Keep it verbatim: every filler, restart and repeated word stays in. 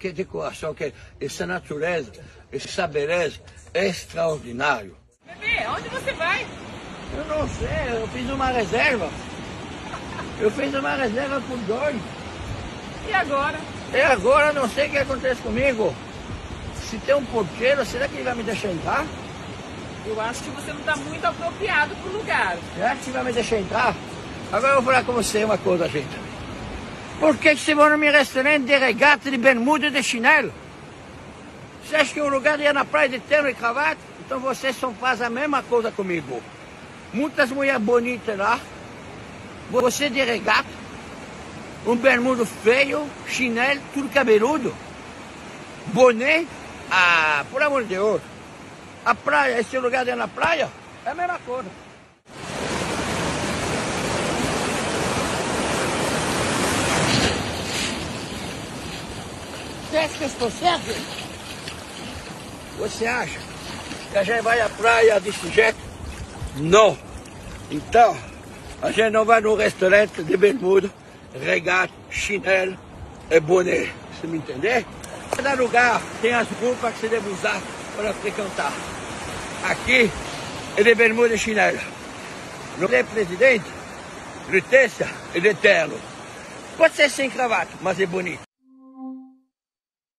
que decoração, que essa natureza, essa beleza é extraordinário. Bebê, onde você vai? Eu não sei, eu fiz uma reserva. Eu fiz uma reserva por dois. E agora? E agora não sei o que acontece comigo. Se tem um porteiro, será que ele vai me deixar entrar? Eu acho que você não está muito apropriado para o lugar. Você acha que vai me deixar entrar? Agora eu vou falar com você uma coisa, gente. Por que você vai no meu restaurante de regata, de bermuda e de chinelo? Você acha que o lugar de ir na praia de terno e cravata? Então vocês só fazem a mesma coisa comigo. Muitas mulheres bonitas lá. Você de regata. Um bermudo feio, chinelo, tudo cabeludo. Boné. Ah, por amor de Deus. A praia, esse lugar de ir na praia, é a mesma coisa. Você acha que eu estou certo? Você acha que a gente vai à praia desse jeito? Não. Então, a gente não vai no restaurante de bermuda, regata, chinelo e boné. Você me entender? Cada lugar tem as roupas que você deve usar para frequentar. Aqui é de bermuda e chinelo. No é presidente, Lutécia e de terno. Pode ser sem cravata, mas é bonito.